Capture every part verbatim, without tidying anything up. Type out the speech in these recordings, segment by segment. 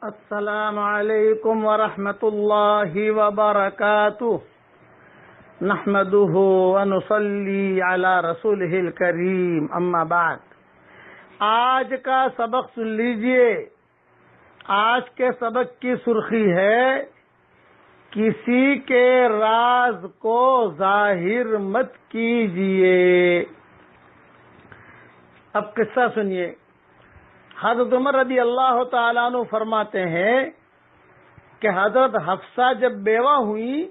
السلام علیکم ورحمۃ اللہ وبرکاتہ نحمده ونصلی علی رسولہ الکریم اما بعد۔ آج کا سبق سن لیجئے۔ آج کے سبق کی سرخی ہے کسی کے راز کو ظاہر مت کیجئے۔ اب قصہ سنیے۔ حضرت عمر رضی اللہ تعالیٰ عنہ فرماتے ہیں کہ حضرت حفصہ جب بیوہ ہوئی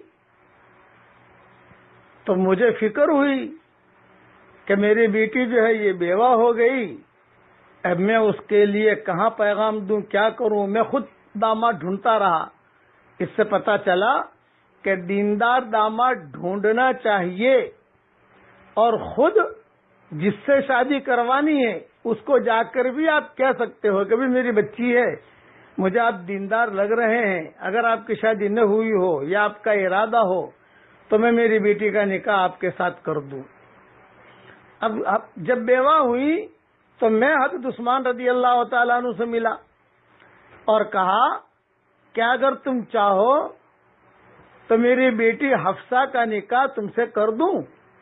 تو مجھے فکر ہوئی کہ میری بیٹی جو ہے یہ بیوہ ہو گئی، اب میں اس کے لیے کہاں پیغام دوں، کیا کروں۔ میں خود داماد ڈھونڈتا رہا۔ اس سے پتہ چلا کہ دیندار داماد ڈھونڈنا چاہیے اور خود جس سے شادی کروانی ہے اس کو جا کر بھی آپ کہہ سکتے ہو کہ بھی میری بچی ہے، مجھے آپ دیندار لگ رہے ہیں، اگر آپ کی شادی نہ ہوئی ہو یا آپ کا ارادہ ہو تو میں میری بیٹی کا نکاح آپ کے ساتھ کر دوں۔ اب جب بیوہ ہوئی تو میں حضرت عثمان رضی اللہ تعالیٰ عنہ سے ملا اور کہا کہ اگر تم چاہو تو میری بیٹی حفصہ کا نکاح تم سے کر دوں۔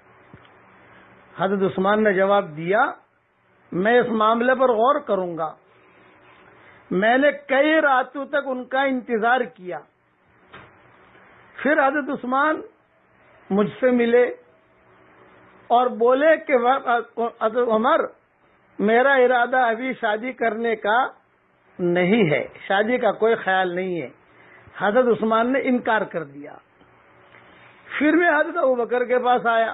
حضرت عثمان نے جواب دیا، میں اس معاملے پر غور کروں گا۔ میں نے کئی راتوں تک ان کا انتظار کیا۔ پھر حضرت عثمان مجھ سے ملے اور بولے کہ حضرت عمر، میرا ارادہ ابھی شادی کرنے کا نہیں ہے، شادی کا کوئی خیال نہیں ہے۔ حضرت عثمان نے انکار کر دیا۔ پھر میں حضرت ابوبکر کے پاس آیا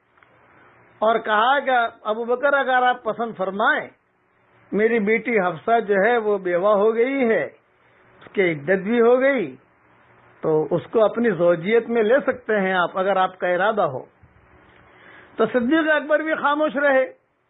اور کہا کہ ابوبکر اگر آپ پسند فرمائیں، میری بیٹی حفصہ جو ہے وہ بیوہ ہو گئی ہے، اس کی عدت بھی ہو گئی، تو اس کو اپنی زوجیت میں لے سکتے ہیں آپ، اگر آپ کا ارادہ ہو۔ تو صدیق اکبر بھی خاموش رہے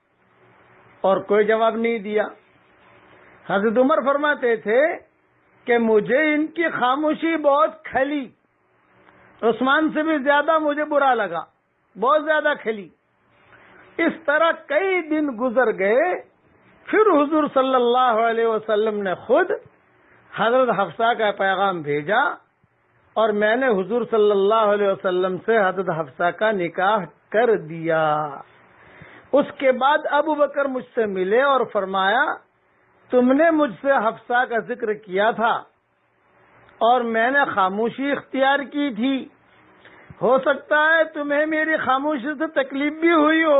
اور کوئی جواب نہیں دیا۔ حضرت عمر فرماتے تھے کہ مجھے ان کی خاموشی بہت کھلی، عثمان سے بھی زیادہ مجھے برا لگا، بہت زیادہ کھلی۔ اس طرح کئی دن گزر گئے۔ پھر حضور صلی اللہ علیہ وسلم نے خود حضرت حفصہ کا پیغام بھیجا اور میں نے حضور صلی اللہ علیہ وسلم سے حضرت حفصہ کا نکاح کر دیا۔ اس کے بعد ابو بکر مجھ سے ملے اور فرمایا، تم نے مجھ سے حفصہ کا ذکر کیا تھا اور میں نے خاموشی اختیار کی تھی، ہو سکتا ہے تمہیں میری خاموشی سے تکلیف بھی ہوئی ہو۔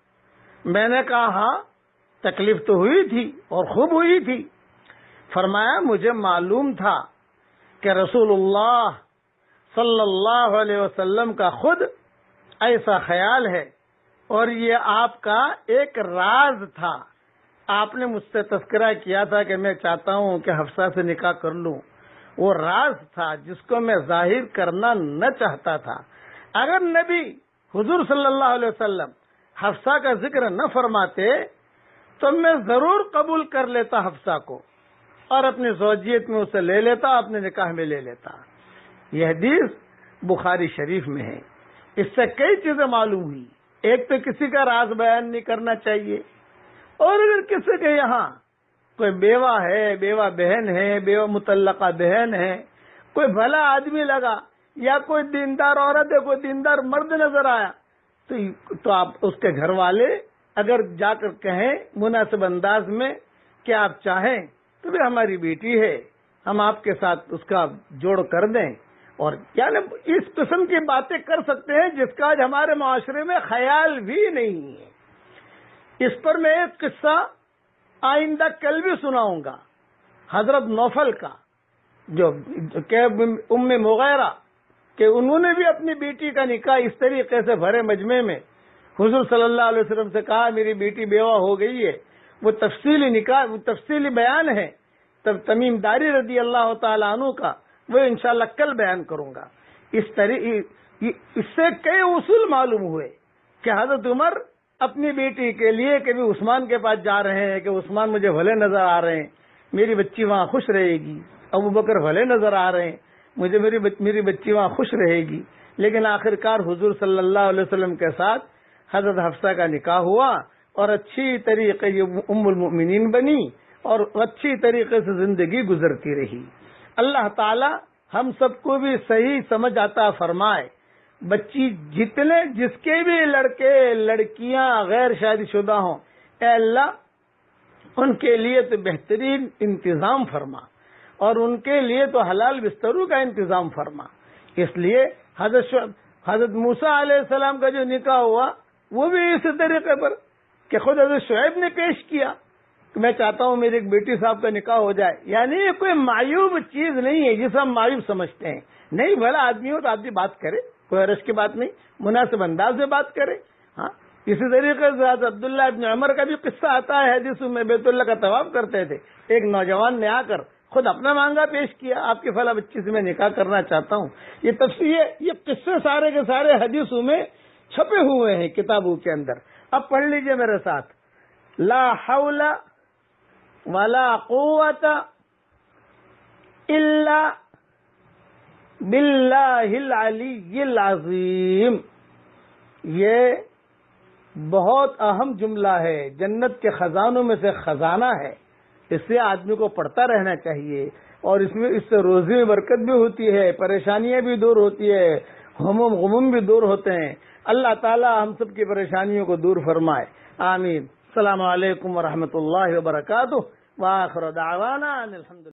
میں نے کہا ہاں، تکلیف تو ہوئی تھی اور خوب ہوئی تھی۔ فرمایا، مجھے معلوم تھا کہ رسول اللہ صلی اللہ علیہ وسلم کا خود ایسا خیال ہے اور یہ آپ کا ایک راز تھا۔ آپ نے مجھ سے تذکرہ کیا تھا کہ میں چاہتا ہوں کہ حفصہ سے نکاح کر لوں، وہ راز تھا جس کو میں ظاہر کرنا نہ چاہتا تھا۔ اگر نبی حضور صلی اللہ علیہ وسلم حفصہ کا ذکر نہ فرماتے تو میں ضرور قبول کر لیتا حفصہ کو اور اپنی زوجیت میں اسے لے لیتا، اپنے نکاح میں لے لیتا۔ یہ حدیث بخاری شریف میں ہے۔ اس سے کئی چیزیں معلوم ہوئی۔ ایک تو کسی کا راز بیان نہیں کرنا چاہیے، اور اگر کسی کے یہاں کوئی بیوہ ہے، بیوہ بہن ہے، بیوہ مطلقہ بہن ہے، کوئی بھلا آدمی لگا یا کوئی دیندار عورت ہے، کوئی دیندار مرد نظر آیا تو تو آپ اس کے گھر والے اگر جا کر کہیں مناسب انداز میں کہ آپ چاہیں تو بھی ہماری بیٹی ہے، ہم آپ کے ساتھ اس کا جوڑ کر دیں، اور یعنی اس قسم کی باتیں کر سکتے ہیں جس کا آج ہمارے معاشرے میں خیال بھی نہیں ہے۔ اس پر میں ایک قصہ آئندہ کل بھی سناؤں گا، حضرت نوفل کا، جو کہ ام مغیرہ، کہ انہوں نے بھی اپنی بیٹی کا نکاح اس طریقے سے بھرے مجمع میں حضور صلی اللہ علیہ وسلم سے کہا میری بیٹی بیوہ ہو گئی ہے۔ وہ تفصیلی نکاح، وہ تفصیلی بیان ہے تب تمیم داری رضی اللہ تعالیٰ عنہ کا، وہ انشاءاللہ کل بیان کروں گا۔ اس طریقے اس سے کئی اصول معلوم ہوئے کہ حضرت عمر اپنی بیٹی کے لیے کبھی عثمان کے پاس جا رہے ہیں کہ عثمان مجھے بھلے نظر آ رہے ہیں، میری بچی وہاں خوش رہے گی۔ ابو بکر بھلے نظر آ رہے ہیں، مجھے میری میری بچی وہاں خوش رہے گی۔ لیکن آخرکار حضور صلی اللہ علیہ وسلم کے ساتھ حضرت حفصہ کا نکاح ہوا اور اچھی طریقے یہ ام المؤمنین بنی اور اچھی طریقے سے زندگی گزرتی رہی۔ اللہ تعالی ہم سب کو بھی صحیح سمجھ عطا فرمائے۔ بچی جتنے جس کے بھی لڑکے لڑکیاں غیر شادی شدہ ہوں، اے اللہ ان کے لیے تو بہترین انتظام فرما، اور ان کے لیے تو حلال بستروں کا انتظام فرما۔ اس لیے حضرت حضرت موسیٰ علیہ السلام کا جو نکاح ہوا وہ بھی اسی طریقے پر کہ خود حضرت شعیب نے پیش کیا کہ میں چاہتا ہوں میری ایک بیٹی صاحب کا نکاح ہو جائے۔ یعنی یہ کوئی معیوب چیز نہیں ہے جسے ہم معیوب سمجھتے ہیں، نہیں، بھلا آدمی ہو تو آدمی بات کرے، کوئی حرج کی بات نہیں، مناسب انداز میں بات کرے۔ ہاں، اسی طریقے سے حضرت عبداللہ ابن عمر کا بھی قصہ آتا ہے حدیثوں میں، بیت اللہ کا طواف کرتے تھے، ایک نوجوان نے آ کر خود اپنا مانگا پیش کیا، آپ کی فلاں بچی سے میں نکاح کرنا چاہتا ہوں۔ یہ تفصیل، یہ قصے سارے کے سارے حدیثوں میں چھپے ہوئے ہیں کتابوں کے اندر۔ اب پڑھ لیجئے میرے ساتھ، لا حول ولا قوت الا باللہ العلی العظیم۔ یہ بہت اہم جملہ ہے، جنت کے خزانوں میں سے خزانہ ہے، اس سے آدمی کو پڑھتا رہنا چاہیے، اور اس میں اس سے روزی میں برکت بھی ہوتی ہے، پریشانیاں بھی دور ہوتی ہے، ہم و غموم بھی دور ہوتے ہیں۔ اللہ تعالی ہم سب کی پریشانیوں کو دور فرمائے، آمین۔ السلام علیکم ورحمۃ اللہ وبرکاتہ، وآخر دعوانا ان الحمد للہ۔